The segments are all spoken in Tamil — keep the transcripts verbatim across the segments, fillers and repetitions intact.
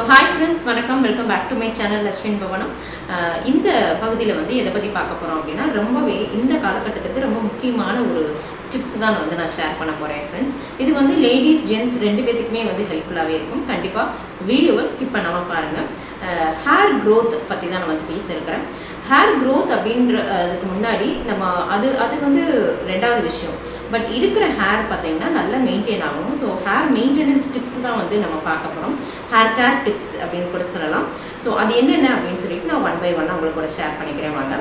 So hi friends, வணக்கம், welcome back to my channel Ashwin Bhavanam. இந்த பகுதியில் வந்து எதை பற்றி பார்க்க போகிறோம் அப்படின்னா ரொம்பவே இந்த காலகட்டத்துக்கு ரொம்ப முக்கியமான ஒரு டிப்ஸ் தான் வந்து நான் ஷேர் பண்ண போகிறேன் ஃப்ரெண்ட்ஸ். இது வந்து லேடிஸ் ஜென்ட்ஸ் ரெண்டு பேத்துக்குமே வந்து ஹெல்ப்ஃபுல்லாகவே இருக்கும். கண்டிப்பாக வீடியோவை ஸ்கிப் பண்ணாமல் பாருங்கள். ஹேர் க்ரோத் பற்றி தான் நான் வந்து பேசியிருக்கிறேன். ஹேர் க்ரோத் அப்படின்ற அதுக்கு முன்னாடி நம்ம அது அது வந்து ரெண்டாவது விஷயம். பட் இருக்கிற ஹேர் பார்த்தீங்கன்னா நல்லா மெயின்டைன் ஆகும். ஸோ ஹேர் மெயின்டெனன்ஸ் டிப்ஸ் தான் வந்து நம்ம பார்க்க போகிறோம். ஹேர் கேர் டிப்ஸ் அப்படின்னு கூட சொல்லலாம். ஸோ அது என்னென்ன அப்படின்னு சொல்லிட்டு நான் ஒன் பை ஒன்னாக உங்களுக்கு கூட ஷேர் பண்ணிக்கிறேன் வாங்க.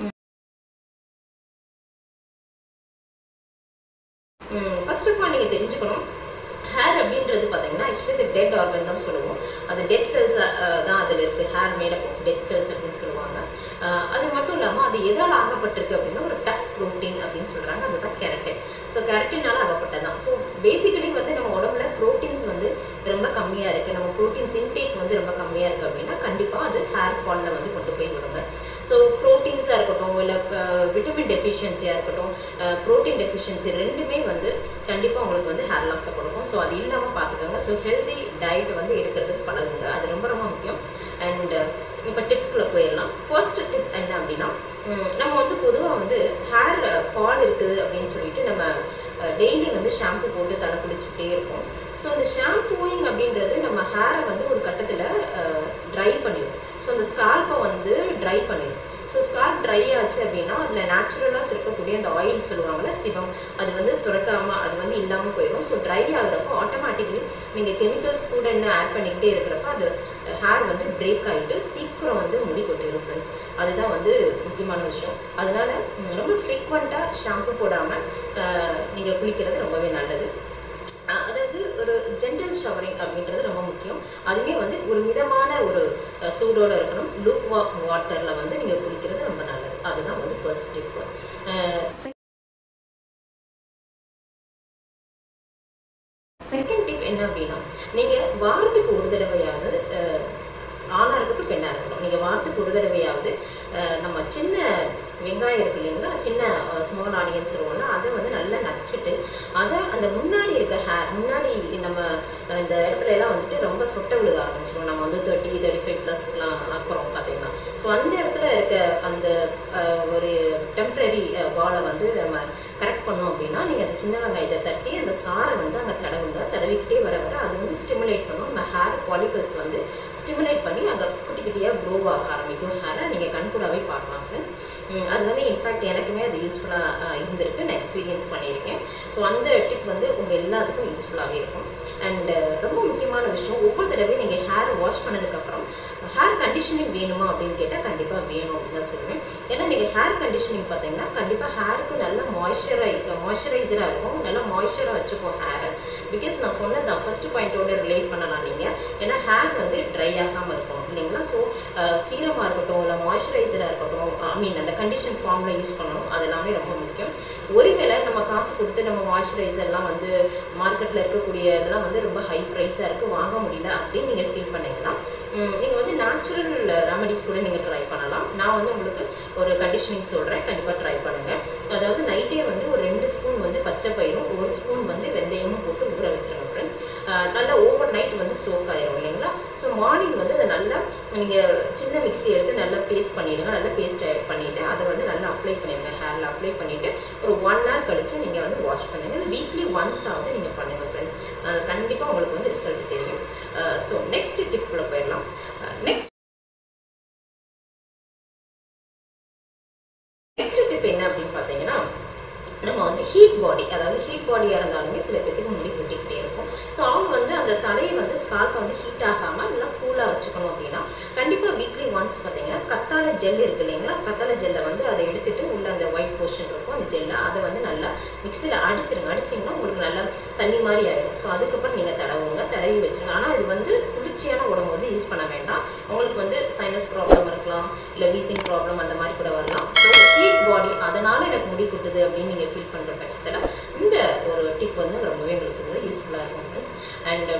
ஃபர்ஸ்ட் ஆஃப் ஆல் நீங்கள் தெரிஞ்சுக்கணும், ஹேர் அப்படின்றது பார்த்தீங்கன்னா ஆக்சுவலி இது டெட் ஆர்கன் தான் சொல்லுவோம். அது டெட் செல்ஸ் தான் அதில் இருக்குது. Hair made up of dead cells அப்படின்னு சொல்லுவாங்க. அது மட்டும் இல்லாமல் அது எதால் ஆகப்பட்டிருக்கு அப்படின்னா ஒரு டஃப் ப்ரோட்டீன் அப்படின்னு சொல்கிறாங்க. அதுதான் கெரட்டின். ஸோ கெரட்டினால் ஆகப்பட்டது தான். ஸோ பேசிக்கலி வந்து நம்ம உடம்புல ப்ரோட்டீன்ஸ் வந்து ரொம்ப கம்மியாக இருக்குது, நம்ம ப்ரோட்டீன்ஸ் இன்டேக் வந்து ரொம்ப கம்மியாக இருக்குது அப்படின்னா கண்டிப்பாக அது ஹேர் ஃபாலில் வந்து கொண்டு போய் விடுங்க. ஸோ ப்ரோட்டீன்ஸாக இருக்கட்டும், இல்லை விட்டமின் டெஃபிஷியன்சியாக இருக்கட்டும், ப்ரோட்டீன் டெஃபிஷியன்சி ரெண்டுமே வந்து கண்டிப்பாக உங்களுக்கு வந்து ஹேர் லாஸை கொடுக்கும். ஸோ அது இல்லாமல் பார்த்துக்கோங்க. ஸோ ஹெல்தி டயட் வந்து எடுக்கிறதுக்கு பழகுங்க. அது ரொம்ப ரொம்ப முக்கியம். அண்ட் இப்போ டிப்ஸ்குள்ளே போயிடலாம். ஃபர்ஸ்ட் டிப் என்ன அப்படின்னா, நம்ம வந்து பொதுவாக வந்து ஹேர் ஃபால் இருக்குது அப்படின்னு சொல்லிட்டு நம்ம டெய்லி வந்து ஷாம்பு போட்டு தலை குளிச்சுக்கிட்டே இருப்போம். ஸோ அந்த ஷாம்பூயிங் அப்படின்றது நம்ம ஹேரை வந்து ஒரு கட்டத்தில் ட்ரை பண்ணிடும். ஸோ அந்த ஸ்கால்ப்பை வந்து ட்ரை பண்ணிடும். ஸோ ஸ்கால்ப் ட்ரை ஆச்சு அப்படின்னா அதில் நேச்சுரலாக இருக்கக்கூடிய அந்த ஆயில் சொல்லுவாங்கள்ல சிவம், அது வந்து சுரக்காமல் அது வந்து இல்லாமல் போயிடும். ஸோ ட்ரை ஆகிறப்போ ஆட்டோமேட்டிக்கலி நீங்கள் கெமிக்கல்ஸ் கூட என்ன ஆட் பண்ணிக்கிட்டே இருக்கிறப்ப அது ஹேர் வந்து பிரேக் ஆகிட்டு சீக்கிரம் வந்து முடி கொட்டிடும் ஃப்ரெண்ட்ஸ். அதுதான் வந்து முக்கியமான விஷயம். அதனால் ரொம்ப ஃப்ரீக்வெண்ட்டாக ஷாம்பு போடாமல் நீங்கள் குளிக்கிறது ரொம்பவே நல்லது. அதாவது ஒரு ஜென்டல் ஷவரிங் அப்படின்றது ரொம்ப முக்கியம். அதுவே வந்து ஒரு மிதமான ஒரு சூடோடு இருக்கணும். லூக் வாக் வாட்டரில் வந்து நீங்கள் குளிக்கிறது ரொம்ப நல்லது. அதுதான் வந்து ஃபர்ஸ்ட் டிப்பு. செகண்ட் டிப் என்ன அப்படின்னா, நீங்கள் வாரத்துக்கு ஒரு தடவையாவது, ஆணாக இருக்கட்டும் பெண்ணாக இருக்கட்டும், நீங்கள் வாரத்துக்கு ஒரு தடவையாவது நம்ம சின்ன வெங்காயம் இருக்குது இல்லைங்களா, சின்ன ஸ்மால் ஆனியன்ஸ் சொல்லுவோம்னா அதை வந்து நல்லா நச்சுட்டு அதை அந்த முன்னாடி இருக்க ஹேர் முன்னாடி நம்ம இந்த இடத்துல எல்லாம் வந்துட்டு ரொம்ப சொட்டை விழுக ஆரம்பிச்சிடும். நம்ம வந்து தேர்ட்டி தேர்ட்டி ஃபைவ் ப்ளஸ்லாம் அப்புறம் பார்த்தீங்கன்னா ஸோ அந்த இடத்துல இருக்க அந்த ஒரு டெம்ப்ரரி வாலை வந்து நம்ம கரெக்ட் பண்ணோம் அப்படின்னா நீங்கள் அந்த சின்ன வெங்காயத்தை தட்டி அந்த சாரை வந்து அங்கே தடவுங்க. தடவிக்கிட்டே வர வர அது வந்து ஸ்டிமுலேட் பண்ணும். நம்ம ஹேர் ஃபாலிகல்ஸ் வந்து ஸ்டிமுலேட் பண்ணி அங்கே குட்டி குட்டியாக க்ரோ ஆக ஆரம்பிக்கும். ஹேரை நீங்கள் கண்கூடாவே பார்க்கலாம் ஃப்ரெண்ட்ஸ். அது வந்து இன்ஃபேக்ட் எனக்குமே அது யூஸ்ஃபுல்லாக இருந்திருக்கு, நான் எக்ஸ்பீரியன்ஸ் பண்ணியிருக்கேன். ஸோ அந்த டிப் வந்து உங்கள் எல்லாத்துக்கும் யூஸ்ஃபுல்லாகவே இருக்கும். அண்டு ரொம்ப முக்கியமான விஷயம், ஒவ்வொரு தடவையும் நீங்கள் ஹேர் வாஷ் பண்ணதுக்கப்புறம் ஹேர் கண்டிஷனிங் வேணுமா அப்படின்னு கேட்டால் கண்டிப்பாக வேணும் அப்படின்னு தான் சொல்லுவேன். ஏன்னா நீங்கள் ஹேர் கண்டிஷனிங் பார்த்தீங்கன்னா கண்டிப்பாக ஹேருக்கு நல்ல மாய்ஸ்சரை மாய்ஸ்சரைசராக இருக்கும், நல்லா மாய்ஸ்சராக வச்சுக்கும் ஹேரை. பிகாஸ் நான் சொன்னதான் ஃபஸ்ட்டு பாயிண்ட்டோட ரிலேட் பண்ணலாம் நீங்கள். ஏன்னா ஹேர் வந்து ட்ரை ஆகாமல் இருக்கும் இல்லைங்களா. ஸோ சீரமாக இருக்கட்டும், இல்லை மாய்ஸ்சரைசராக இருக்கட்டும், ஐ மீன் அந்த கண்டிஷன் ஃபார்மில் யூஸ் பண்ணணும். அது எல்லாமே ரொம்ப முக்கியம். ஒருவேளை நம்ம காசு கொடுத்து நம்ம மாய்ஸ்சரைசர்லாம் வந்து மார்க்கெட்டில் இருக்கக்கூடிய இதெல்லாம் வந்து ரொம்ப ஹை ப்ரைஸாக இருக்குது, வாங்க முடியல அப்படின்னு நீங்கள் ஃபீல் பண்ணிங்கன்னா நீங்கள் வந்து நேச்சுரல் ரெமடிஸ் கூட நீங்கள் ட்ரை பண்ணலாம். நான் வந்து உங்களுக்கு ஒரு கண்டிஷனிங் சொல்கிறேன், கண்டிப்பாக ட்ரை பண்ணுங்கள். அதாவது நைட்டே வந்து ஒரு ரெண்டு ஸ்பூன் வந்து பச்சை பயிரும் ஒரு ஸ்பூன் வந்து வெந்தயமும் போட்டு ஊற வச்சுருங்க ஃப்ரெண்ட்ஸ். நல்லா ஓவர் நைட் வந்து சோக் ஆயிரும் இல்லைங்களா. ஸோ மார்னிங் வந்து அதை நல்லா நீங்கள் சின்ன மிக்ஸி எடுத்து நல்லா பேஸ்ட் பண்ணிடுங்க. நல்லா பேஸ்ட் பண்ணிவிட்டு அதை வந்து நல்லா அப்ளை பண்ணிடுங்க. ஹேரில் அப்ளை பண்ணிவிட்டு ஒரு ஒன் ஹவர் கழித்து நீங்கள் வந்து வாஷ் பண்ணுங்கள். இது வீக்லி ஒன்ஸ் ஆகுது நீங்கள் பண்ணுங்கள் ஃப்ரெண்ட்ஸ். கண்டிப்பாக உங்களுக்கு வந்து ரிசல்ட் தெரியும். ஸோ நெக்ஸ்ட் டிப்புக்குள்ளே போயிடலாம். நெக்ஸ்ட் நெக்ஸ்ட் டிப் என்ன அப்படின்னு பார்த்தீங்கன்னா, நம்ம வந்து ஹீட் பாடி, அதாவது ஹீட் பாடியாக இருந்தாலுமே சில பேருக்கு முடி கொட்டிக்கிட்டே இருக்கும். ஸோ அவங்க வந்து அந்த தலையை வந்து ஸ்கால்ப்பை வந்து ஹீட் ஆகாமல் நல்லா கூலாக வச்சுக்கணும் அப்படின்னா கண்டிப்பாக வீக்லி ஒன்ஸ் பார்த்தீங்கன்னா கத்தாழை ஜெல் இருக்குது இல்லைங்களா, கத்தாழை ஜெல்லை வந்து அதை எடுத்துகிட்டு உள்ள அந்த ஒயிட் போர்ஷன் இருக்கும் அந்த ஜெல்லை அதை வந்து நல்லா மிக்சியில் அடிச்சிருங்க. அடிச்சிங்கன்னா உங்களுக்கு நல்லா தண்ணி மாதிரி ஆயிடும். ஸோ அதுக்கப்புறம் நீங்கள் தடவுங்க, தடவி வச்சுருங்க. ஆனால் இது வந்து குளிர்ச்சியான உடம்பு வந்து யூஸ் பண்ண வேண்டாம். உங்களுக்கு வந்து சைனஸ் ப்ராப்ளம் இருக்கலாம், இல்லை வீசிங் ப்ராப்ளம் அந்த மாதிரி கூட வரலாம். ஸோ ஹீட் பாடி அதனால் எனக்கு முடி கொட்டுது அப்படின்னு நீங்கள் ஃபீல் பண்ணுற பட்சத்தில் இந்த ஒரு டிப் வந்து ரொம்பவே உங்களுக்கு வந்து யூஸ்ஃபுல்லாக இருக்கும் ஃப்ரெண்ட்ஸ். அண்ட்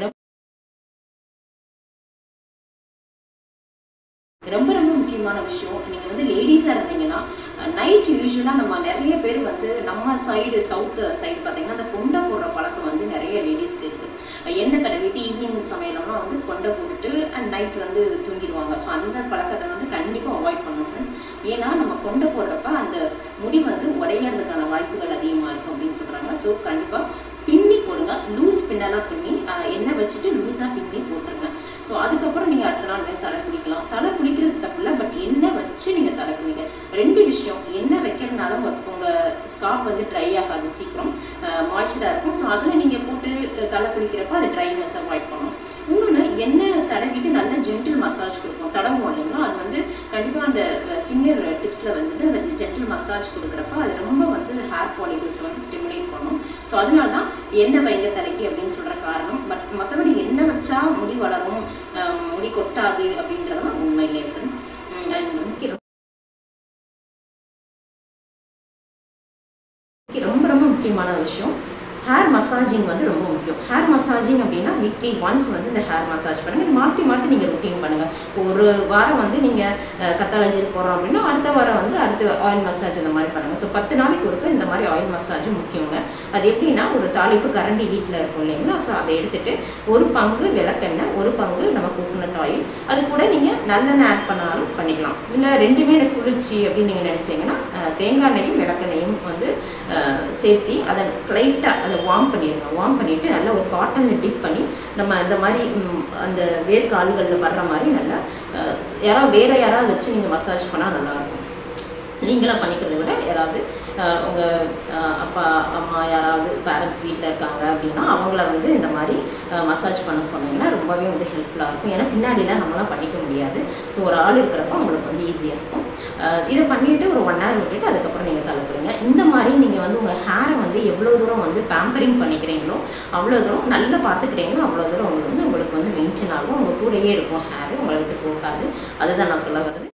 ரொம்ப ரொம்ப முக்கியமான விஷயம், நீங்கள் வந்து லேடிஸாக இருந்தீங்கன்னா நைட் யூஸ்வலாக நம்ம நிறைய பேர் வந்து நம்ம சைடு சவுத் சைடு பார்த்தீங்கன்னா அந்த கொண்டை போடுற பழக்கம் வந்து நிறைய லேடிஸ்க்கு இருக்குது. எண்ணெய் தடவிட்டு ஈவினிங் சமையலம்னா வந்து கொண்டை போட்டுட்டு அண்ட் நைட் வந்து தூங்கிடுவாங்க. ஸோ அந்த பழக்கத்தை வந்து கண்டிப்பாக அவாய்ட் பண்ணணும் ஃப்ரெண்ட்ஸ். ஏன்னா நம்ம கொண்டை போடுறப்ப அந்த முடி வந்து உடையறதுக்கான வாய்ப்புகள் அதிகமாக இருக்கும் அப்படின்னு சொல்கிறாங்க. ஸோ கண்டிப்பாக பின்னி போடுங்க. லூஸ் பின்னலாக பின்னி எண்ணெய் வச்சுட்டு லூஸாக பின்னி போட்டுருங்க. ஸோ அதுக்கப்புறம் நீங்கள் அடுத்த நாள் வந்து தலை குளிக்கலாம். தலை குளிக்கிறது தப்பு இல்லை, பட் எண்ணெய் வச்சு நீங்கள் தலை குளிக்க. ரெண்டு விஷயம், எண்ணெய் வைக்கிறதுனால உங்கள் ஸ்கார்ப் வந்து ட்ரை ஆகாது, சீக்கிரம் மாய்ஸ்சராக இருக்கும். ஸோ அதில் நீங்கள் போட்டு தலை குளிக்கிறப்ப அது ட்ரைனஸ் அவாய்ட் பண்ணும். இன்னொன்று, எண்ணெய் தடவிட்டு நல்லா ஜென்டில் மசாஜ் கொடுப்போம், தடவும் இல்லைங்களா, அது வந்து கண்டிப்பாக அந்த ஃபிங்கர் டிப்ஸில் வந்துட்டு அந்த ஜென்டில் மசாஜ் கொடுக்குறப்ப அது ரொம்ப வந்து ஹேர் ஃபாலிகல்ஸ் வந்து ஸ்டிமுலேட் பண்ணும். ஸோ அதனால தான் எண்ணெய் வைங்க தலைக்கு அப்படின்னு சொல்கிற காரணம். பட் மற்றபடி எண்ணெய் வச்சா முடி வளரும், முடி கொட்டாது அப்படின்றதெல்லாம் உண்மை இல்லை ஃப்ரெண்ட்ஸ். அண்ட் முக்கிய ரொம்ப ரொம்ப முக்கியமான விஷயம், ஹேர் மசாஜிங் வந்து ரொம்ப முக்கியம். ஹேர் மசாஜிங் அப்படின்னா வீக்லி ஒன்ஸ் வந்து இந்த ஹேர் மசாஜ் பண்ணுங்கள். மாற்றி மாற்றி நீங்கள் ரொட்டீன் பண்ணுங்கள். இப்போ ஒரு வாரம் வந்து நீங்கள் கத்தாழை ஜெல் போடுறோம் அப்படின்னா அடுத்த வாரம் வந்து அடுத்து ஆயில் மசாஜ் இந்த மாதிரி பண்ணுங்கள். ஸோ பத்து நாளைக்கு ஒருக்க இந்த மாதிரி ஆயில் மசாஜும் முக்கியங்க. அது எப்படின்னா, ஒரு தாளிப்பு கரண்டி வீட்டில் இருக்கும் இல்லைங்களா, ஸோ அதை எடுத்துகிட்டு ஒரு பங்கு விளக்கெண்ணெய், ஒரு பங்கு நம்ம கோகோனட் ஆயில், அது கூட நீங்கள் நல்லெண்ணெய் ஆட் பண்ணாலும் பண்ணிக்கலாம். இல்லை ரெண்டுமே எனக்கு குளிர்ச்சி அப்படின்னு நீங்கள் நினச்சிங்கன்னா தேங்காய் எண்ணெயும் விளக்கெண்ணையும் வந்து சேர்த்தி அதை லைட்டாக அதை வார்ம் பண்ணிடுங்க. வார்ம் பண்ணிவிட்டு நல்லா ஒரு காட்டனில் டிப் பண்ணி நம்ம இந்த மாதிரி அந்த வேர்க்கால்களில் வர்ற மாதிரி நல்லா யாராவது வேறு யாராவது வச்சு நீங்கள் மசாஜ் பண்ணால் நல்லாயிருக்கும். நீங்களாக பண்ணிக்கிறத விட யாராவது உங்கள் அப்பா அம்மா யாராவது பேரண்ட்ஸ் வீட்டில் இருக்காங்க அப்படின்னா அவங்கள வந்து இந்த மாதிரி மசாஜ் பண்ண சொன்னீங்கன்னா ரொம்பவே வந்து ஹெல்ப்ஃபுல்லாக இருக்கும். ஏன்னா பின்னாடிலாம் நம்மளாம் பண்ணிக்க முடியாது. ஸோ ஒரு ஆள் இருக்கிறப்ப உங்களுக்கு வந்து ஈஸியாக இருக்கும். இதை பண்ணிவிட்டு ஒரு ஒன் ஹவர் விட்டுட்டு அதுக்கப்புறம் நீங்கள் தலைப்பிடுங்க. இந்த மாதிரி நீங்கள் வந்து உங்கள் ஹேரை வந்து எவ்வளோ தூரம் வந்து பேம்பரிங் பண்ணிக்கிறீங்களோ அவ்வளோ தூரம் நல்லா பார்த்துக்கிறீங்களோ அவ்வளோ தூரம் உங்களுக்கு வந்து உங்களுக்கு வந்து மெயின்டைன் ஆகும். உங்கள் கூடயே இருக்கும் ஹேரு, உங்களை விட்டு போகாது. அதுதான் நான் சொல்ல வருது.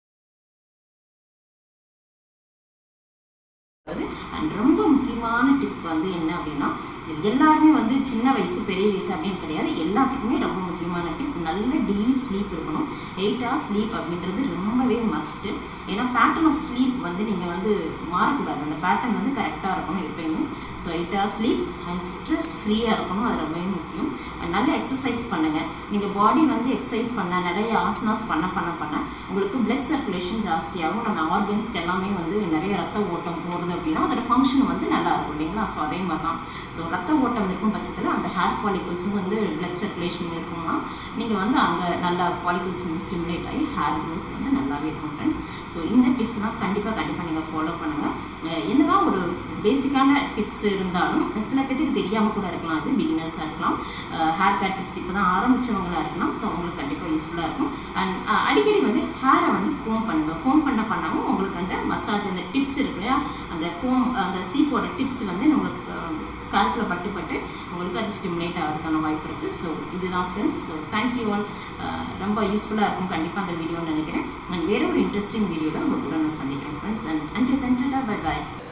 அண்ட் ரொம்ப முக்கியமான டிப் வந்து என்ன அப்படின்னா, இது எல்லாருமே வந்து சின்ன வயசு பெரிய வயசு அப்படின்னு கிடையாது, எல்லாத்துக்குமே ரொம்ப முக்கியமான டிப், நல்ல டீப் ஸ்லீப் இருக்கணும். எயிட் ஹவர்ஸ் ஸ்லீப் அப்படின்றது ரொம்பவே மஸ்ட்டு. ஏன்னா பேட்டர்ன் ஆஃப் ஸ்லீப் வந்து நீங்கள் வந்து மாறக்கூடாது, அந்த பேட்டர்ன் வந்து கரெக்டாக இருக்கணும் எப்பயுமே. So eight hours sleep and stress ஃப்ரீயாக இருக்கணும், அது ரொம்பவே முக்கியம். நல்ல எக்ஸசைஸ் பண்ணுங்கள். நீங்கள் பாடி வந்து எக்ஸசைஸ் பண்ண நிறைய ஆசனாஸ் பண்ண பண்ண பண்ண உங்களுக்கு பிளட் சர்க்குலேஷன் ஜாஸ்தியாகும். நம்ம ஆர்கன்ஸ்க்கு எல்லாமே வந்து நிறைய ரத்த ஓட்டம் போகிறது அப்படின்னா அதோட ஃபங்க்ஷன் வந்து நல்லா இருக்கும் இல்லைங்களா. ஸோ அதே மாதிரி தான். ஸோ ரத்த ஓட்டம் இருக்கும் பட்சத்தில் அந்த ஹேர் ஃபாலிகல்ஸும் வந்து பிளட் சர்க்குலேஷன் இருக்கும்னா நீங்கள் வந்து அங்கே நல்லா ஃபாலிகல்ஸ் வந்து ஸ்டிமுலேட் ஆகி ஹேர் க்ரோத் வந்து நல்லாவே இருக்கும் ஃப்ரெண்ட்ஸ். ஸோ இந்த டிப்ஸ்லாம் கண்டிப்பாக கண்டிப்பாக நீங்கள் ஃபாலோ பண்ணுங்கள். என்ன தான் ஒரு பேசிக்கான டிப்ஸ் இருந்தாலும் சில பேருக்கு தெரியாமல் கூட இருக்கலாம், அது பிகினர்ஸாக இருக்கலாம், ஹேர் கேர் டிப்ஸ் இப்போ தான் ஆரம்பித்தவங்களாக இருக்கலாம். ஸோ அவங்களுக்கு கண்டிப்பாக யூஸ்ஃபுல்லாக இருக்கும். அண்ட் அடிக்கடி வந்து ஹேரை வந்து கோம் பண்ணுங்கள். கோம் பண்ண பண்ணாமல் உங்களுக்கு அந்த மசாஜ் அந்த டிப்ஸ் இருக்கு இல்லையா, அந்த கோம் அந்த சீப்போட டிப்ஸ் வந்து நம்ம ஸ்கால்பில் பட்டு பட்டு உங்களுக்கு அது ஸ்டிமுலேட் ஆகிறதுக்கான வாய்ப்பு இருக்குது. ஸோ இதுதான் ஃப்ரெண்ட்ஸ். So thank you all. ரொம்ப யூஸ்ஃபுல்லாக இருக்கும் கண்டிப்பாக அந்த வீடியோன்னு நினைக்கிறேன். அண்ட் வேறு ஒரு இன்ட்ரெஸ்டிங் வீடியோவில் உங்கள் கூட நான் சந்திக்கிறேன் ஃப்ரெண்ட்ஸ். அண்ட் அண்ட் தன் டாடா, பை பாய்.